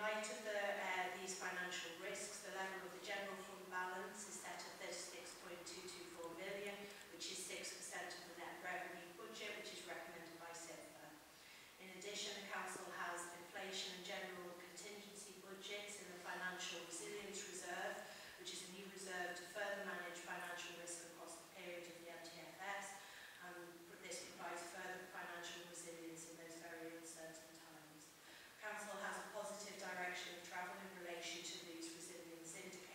light of these financial risks, the level of the general fund balance is set at 36.224 million, which is 6% of the net revenue budget, which is recommended by SIFA. In addition, the Council has inflation and general contingency budgets in the Financial Resilience Reserve, which is a new reserve to further manage financial risk across the period of the MTFS, and this provides further financial resilience in those very uncertain times. Council has a positive direction of travel in relation to these resilience indicators.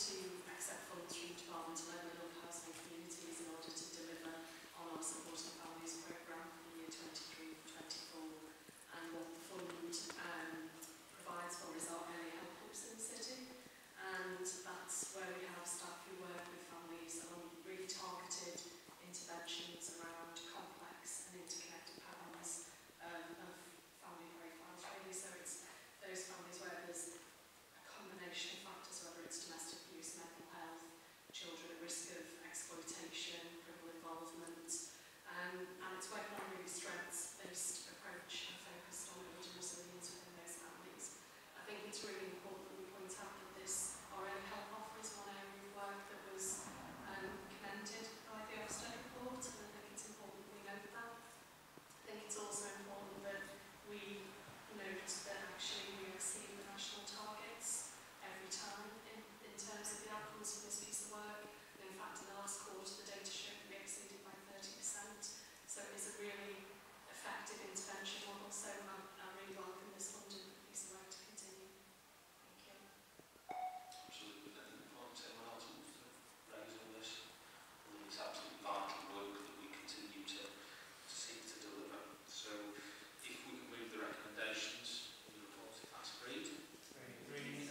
to accept funds from the Department of Level Housing and Communities in order to deliver on our Supporting Families programme for the year 23-24. And what the fund provides for is our early help hubs in the city, and that's where we have staff who work with families on really targeted interventions around complex and interconnected patterns of family profiles, really. So it's those families where there's a combination of factors, whether it's domestic abuse, mental health, children at risk of exploitation, criminal involvement, and it's working on a really strengths-based approach and focused on building resilience within those families. I think it's really important that we point out that this, our early help offer, is one area of work that was commended by the Ofsted report, and I think it's important we note that. I think it's also important that we note that actually we exceed the national targets every time in terms of the outcomes of this piece of work. And in fact, in the last quarter, the data showed we exceeded by 30%. So it is a really effective intervention model. So I really welcome this funding piece of work to continue. Thank you. Absolutely. I think anyone else wants to raise all this? I think it's absolutely vital work that we continue to seek to deliver. So if we can move the recommendations in the report, if that's agreed. Agreed.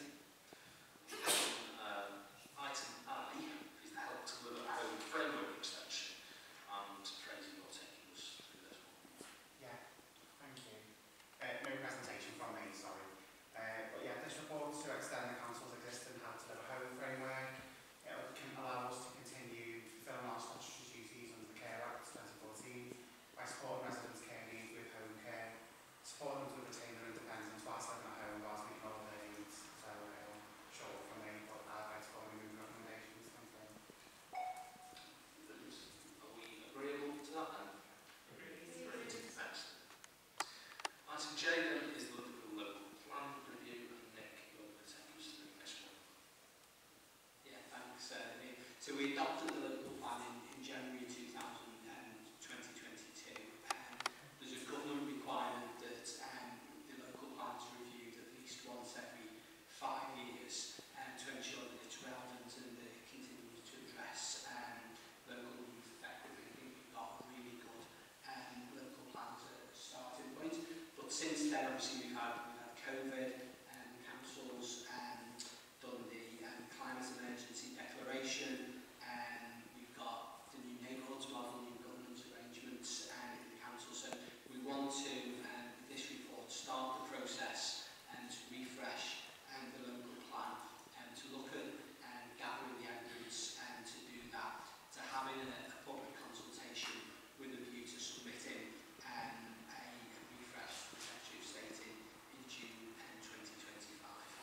Item I is the Help to Live at Home framework extension, and Tracy, you're taking us through this one. Yeah, thank you. No presentation from me, sorry. But yeah, this report to extend the Council's existing Help to Live at Home framework. It can allow us to continue fulfilling our statutory duties under the Care Act 2014 by supporting residents' care needs with home care, supporting them to retain their independence whilst living at home whilst meeting all their needs. So short for me, but I'd like to formally move recommendations. Thank you. Brilliant. Are we agreeable to that then? Agreed. Excellent. Item J then is the Liverpool local plan review, and Nick, you're going to take us through this one. Yeah, thanks, Nick. So we adopted the local plan in January 2022. There's a government requirement that the local plan is reviewed at least once every 5 years to ensure that it's relevant and that it continues to address local needs effectively. I think we've got a really good local plan as a starting point. But since then, obviously, we've had COVID, councils done the climate emergency declaration, we've got the new neighbourhoods model, new governance arrangements in the council. So we want to, with this report, start the process to refresh the local plan, to look at gathering the evidence, to do that, to having a public consultation with a view to submitting a refresh, which I should state in June 2025.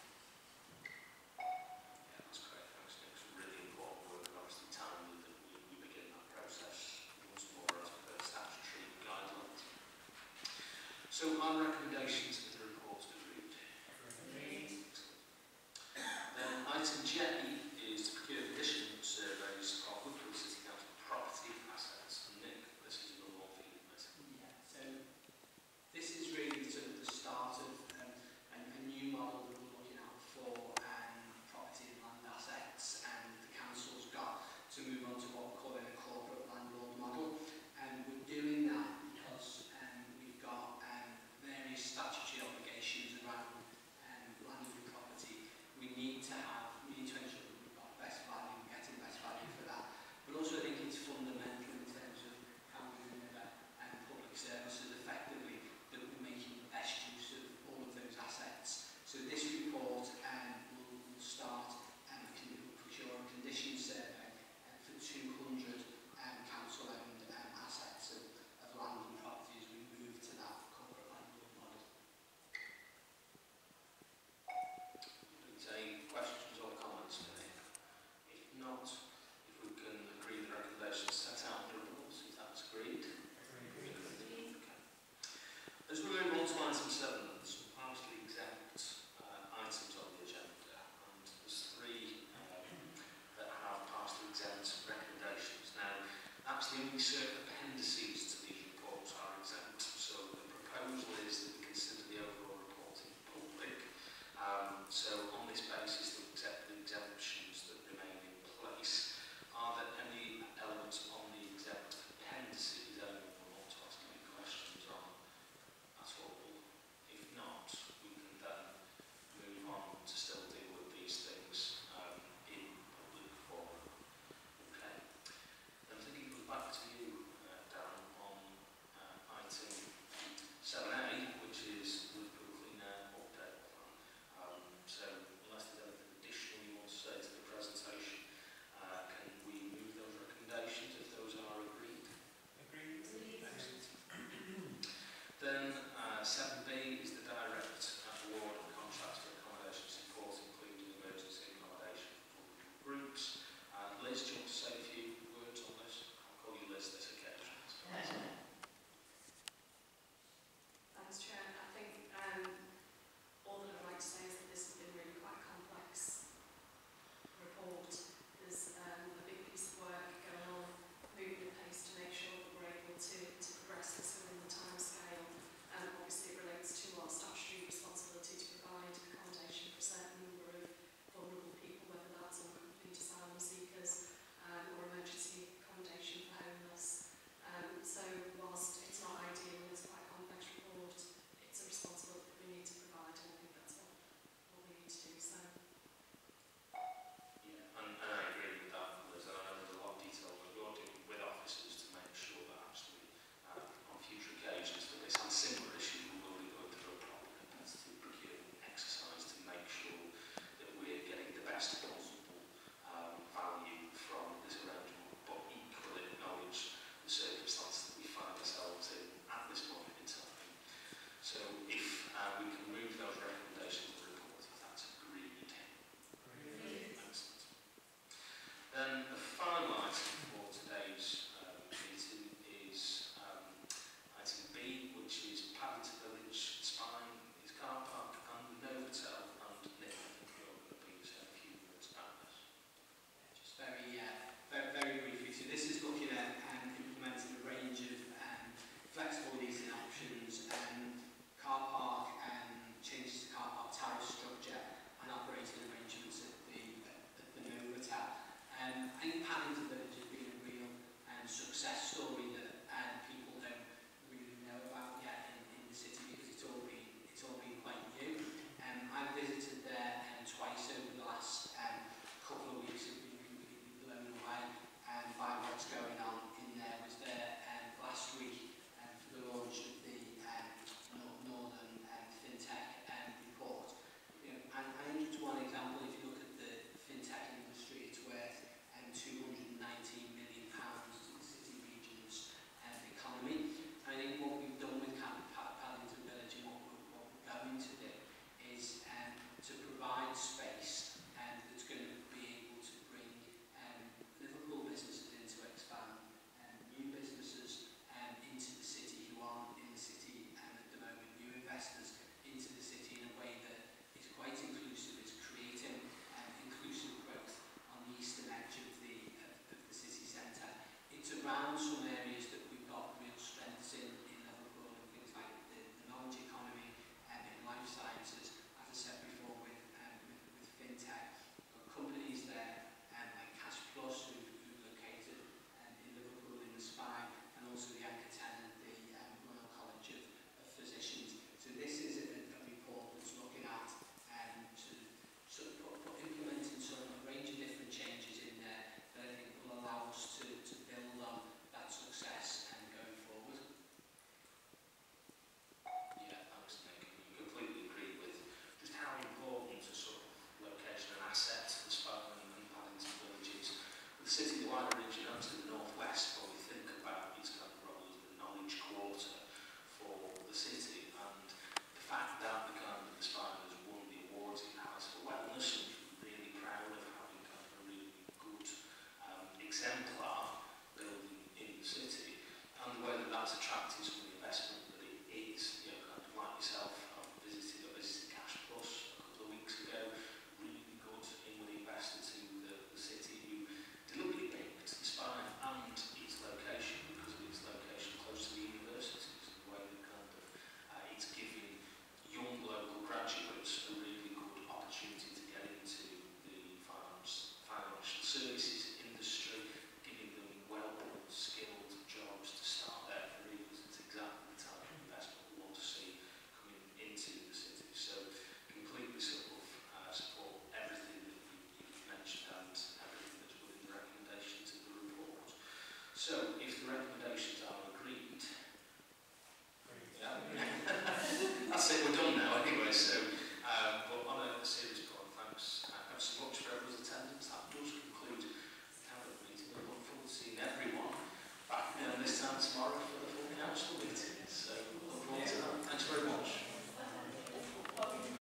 Yeah, that's great. Thanks, Nick. Some really important work, and obviously timely that we begin that process once more as per statutory guidelines. So our recommendations